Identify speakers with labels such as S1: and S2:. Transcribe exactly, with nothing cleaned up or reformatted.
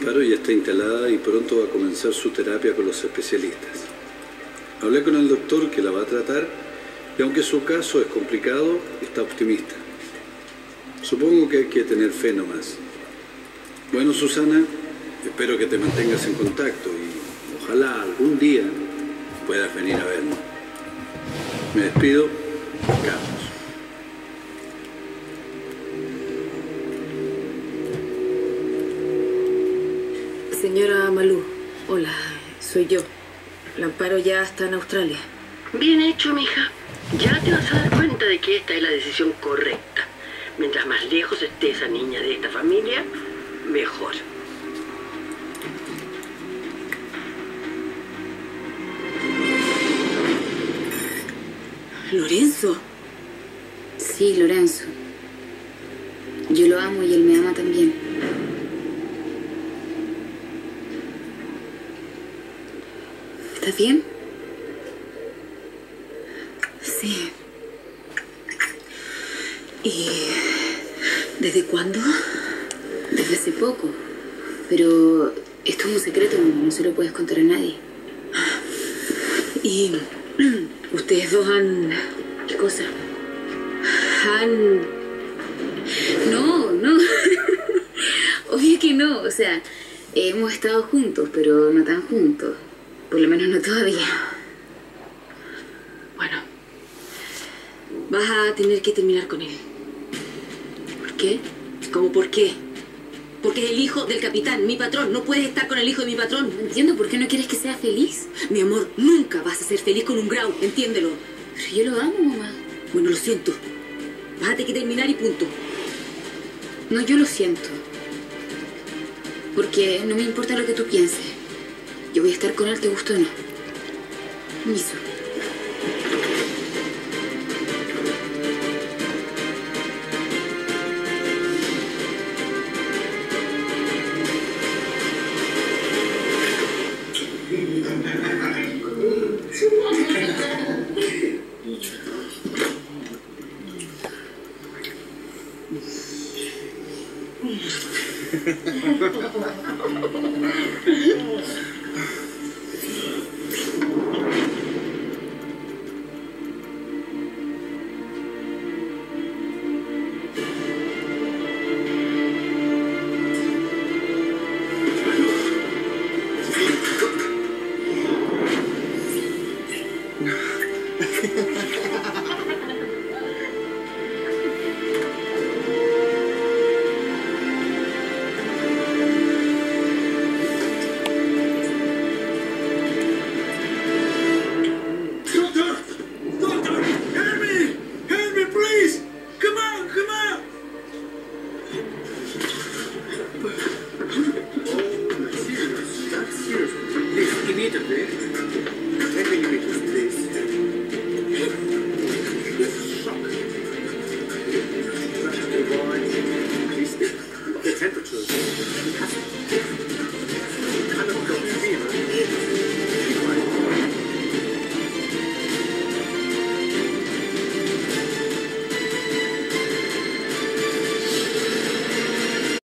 S1: Amparo ya está instalada y pronto va a comenzar su terapia con los especialistas. Hablé con el doctor que la va a tratar y aunque su caso es complicado, está optimista. Supongo que hay que tener fe nomás. Bueno, Susana, espero que te mantengas en contacto y ojalá algún día puedas venir a verme. Me despido, Carlos.
S2: Señora Malú, hola, soy yo. El Amparo ya está en Australia.
S3: Bien hecho, mija. Ya te vas a dar cuenta de que esta es la decisión correcta. Mientras más lejos esté esa niña de esta familia, mejor.
S2: ¿Lorenzo?
S4: Sí, Lorenzo. Yo lo amo y él me ama también. ¿Estás bien?
S2: Sí. ¿Y desde cuándo?
S4: Desde hace poco. Pero esto es un secreto, no se lo puedes contar a nadie.
S2: ¿Y ustedes dos han...
S4: ¿Qué cosa?
S2: han...
S4: No, no. Obvio que no. O sea, hemos estado juntos, pero no tan juntos. Por lo menos no todavía.
S2: Bueno, vas a tener que terminar con él.
S4: ¿Por qué?
S2: ¿Cómo por qué? Porque es el hijo del capitán, mi patrón. No puedes estar con el hijo de mi patrón.
S4: No entiendo por qué no quieres que sea feliz.
S2: Mi amor, nunca vas a ser feliz con un Grau, entiéndelo.
S4: Pero yo lo amo, mamá.
S2: Bueno, lo siento. Vas a tener que terminar y punto.
S4: No, yo lo siento. Porque no me importa lo que tú pienses. Yo voy a estar con él, te guste o no. Permiso.